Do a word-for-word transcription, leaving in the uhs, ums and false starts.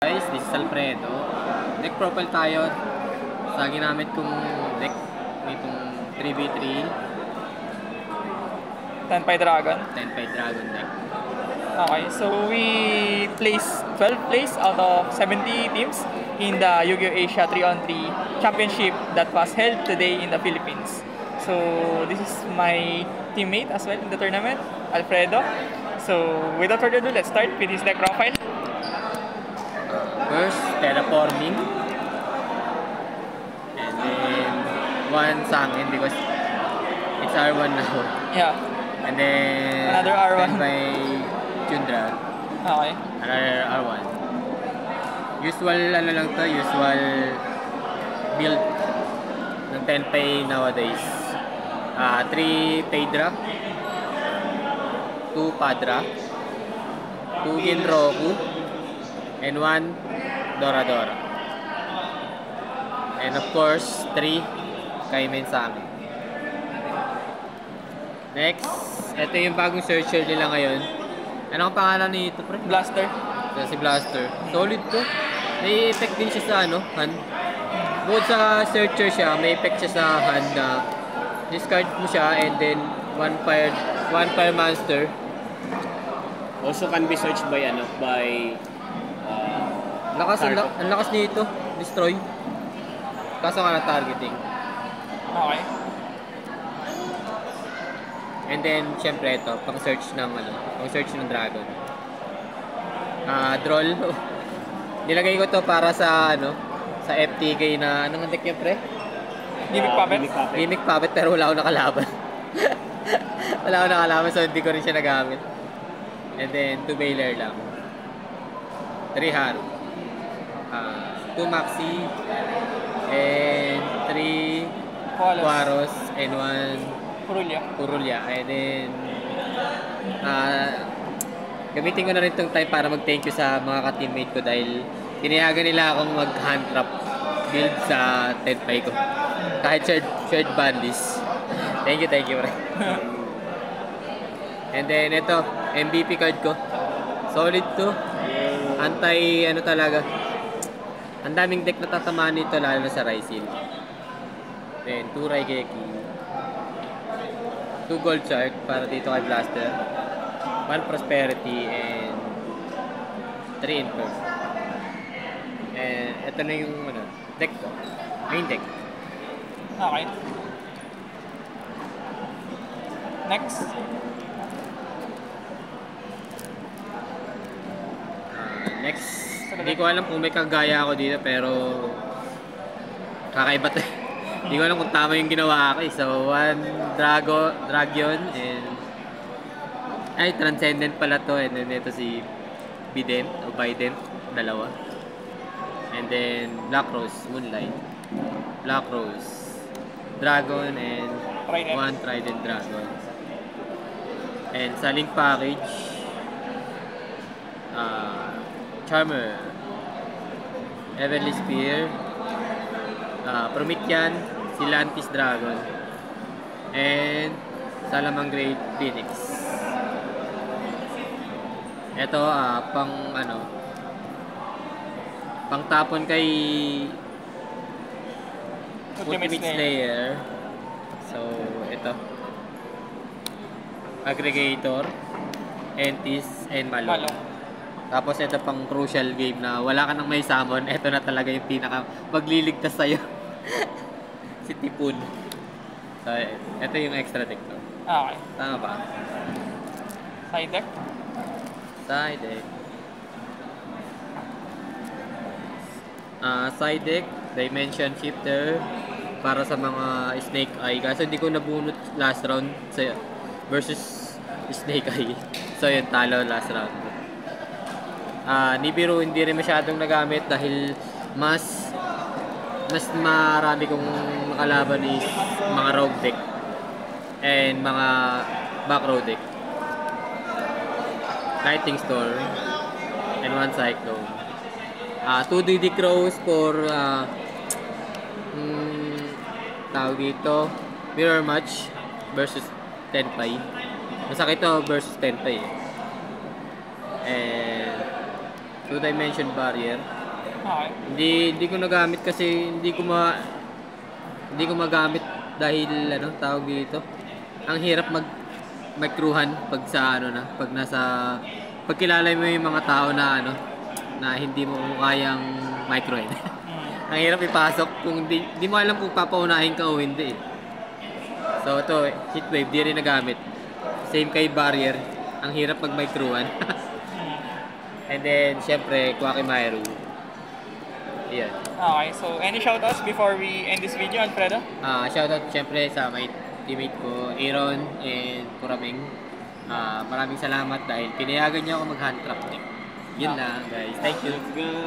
Guys, this is Alfredo. Deck profile tayo sa ginamit kong deck nitong three v three ten by Dragon. ten by Dragon deck. Okay, so we placed twelve plays out of seventy teams in the Yu-Gi-Oh! Asia three on three Championship that was held today in the Philippines. So this is my teammate as well in the tournament, Alfredo. So without further ado, let's start with his deck profile. First, terraforming. And then, one Sangin because it's R one now. Yeah. And then, Another R one. ten by Chundra. Okay. Another R one. Usual, ano lang to, usual build ng ten pay nowadays. Uh, three Pedra, two Padra, two Ginroku, and one Dora Dora. And of course, three Kaimen Sami. Next, ito yung bagong searcher nila ngayon. Ano ang pangalan nito, pre? Blaster. So, si Blaster. Solid to. May effect din siya sa ano, hand. Bukod sa searcher siya, may effect siya sa hand na discard mo siya and then one fire one fire monster. Also can be searched by ano by uh, Lakas, ang, la- ang lakas nito. Destroy. Kaso nga na targeting. Okay. And then, syempre ito, pang search ng ano, pang search ng dragon. Ah, uh, droll. Nilagay ko to para sa ano, sa F T K na anong deck niya, pre? Gimmick Puppet. Gimmick Puppet. Gimmick Puppet pero wala akong nakalaban. Wala akong nakalaban so hindi ko rin siya nagamit. And then, two Bailer lang. three Haru. Uh, two Maxi. And three Koalas. Quaros. And one Purulya. Purulya. And then, uh, gamitin ko na rin itong time para mag-thank you sa mga ka-teammate ko dahil tinayagan nila akong mag-hand trap build sa ten pay ko. Kahit shared, shared bandis. Thank you, thank you, pre. And then, ito, M V P card ko. Solid to. Anti, ano talaga. Ang daming deck na tatamaan nito, lalo na sa Rysil. Then, two Raigeki. two Gold Shark para dito kay Blaster. one Prosperity, and three Inferno. And, ito na yung, ano, deck ko. Main deck. Okay. Next. Next, hindi ko alam kung may kagaya ako dito pero kakaiba to. Hindi ko alam kung tama yung ginawa ko. So, one Drago, Dragon and ay, Transcendent pala to. And then ito si Bident o Bident, dalawa. And then Black Rose, Moonlight. Black Rose, Dragon and Trident. one Trident Dragon. And sa link package, ah, Charmer, Heavenly Spear, uh, Promethean, Silantis Dragon, and Salamangreat Phoenix. Ito, uh, pang ano, pang tapon kay Ultimate Ultimate Slayer. So, ito. Aggregator, Entis, and Malong. Malong. Tapos ito pang crucial game na wala ka nang may summon, ito na talaga yung pinaka magliligtas sa'yo. Si Tipun. So, ito yung extra deck to. Okay. Tama ba? Side deck. Side deck. Uh, side deck, Dimension Shifter para sa mga Snake Eye. Kaso hindi ko nabunot last round sa versus Snake Eye. So yun, talo last round. Uh, Nibiru hindi rin masyadong nagamit dahil mas mas marami kong nakalaban is mga rogue deck and mga back row deck. Lightning Storm and one Cyclone. Uh, two D D Crows for uh, mm, tawag dito Mirror Match versus ten pay. Masakit to versus ten pay. And two-dimension barrier. Okay. Hindi hindi ko nagamit kasi hindi ko ma hindi ko magamit dahil ano tawag dito. Ang hirap mag microhan pag sa ano na, pag nasa pagkilala mo yung mga tao na ano na hindi mo kayang microin. Ang hirap ipasok kung di, di mo alam kung papaunahin ka o hindi. So ito, heatwave di rin nagamit. Same kay barrier, ang hirap mag microhan. And then syempre Kwakimaru. Yan. Okay, so any shoutouts before we end this video, Alfredo? Ah, shoutout syempre sa my teammate ko, Aaron and Kuraming. Ah, maraming salamat dahil pinayagan niya ako mag-hand trap. Yun lang, guys. Thank you.